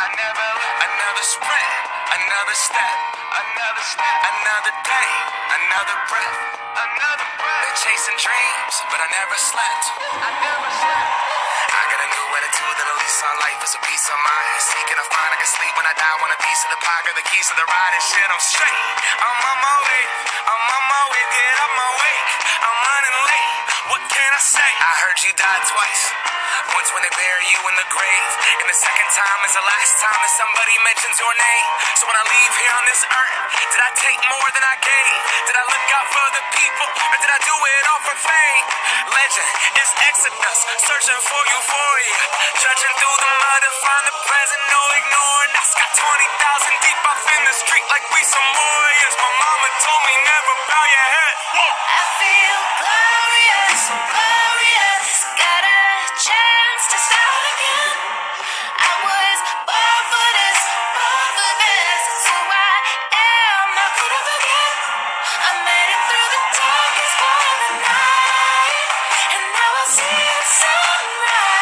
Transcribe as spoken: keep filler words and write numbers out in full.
I never left. Another sprint, another step, another step, another day, another breath, another breath. Been chasing dreams, but I never slept. I never slept. I got a new attitude and a lease on life is a peace of mind. Seeking a find I can sleep when I die. Want a piece of the pie, got the keys to the ride and shit. I'm straight. I'm on my way. I'm on my way. Get up my way. I'm running late. What can I say? I heard you died twice. Once when they bury you in the grave, and the second time is the last time that somebody mentions your name. So when I leave here on this earth, did I take more than I gave? Did I look out for the people, or did I do it all for fame? Legend is Exodus, searching for euphoria, trudging through the mud to find the present, no ignoring. I got twenty thousand deep off in the street like we some warriors. My mama told me never bow your head. I feel glorious, glorious. Got a chance to start again. I was born for this, born for this. It's who I am. How could I forget? I made it through the darkest part of the night, and now I see the sunrise.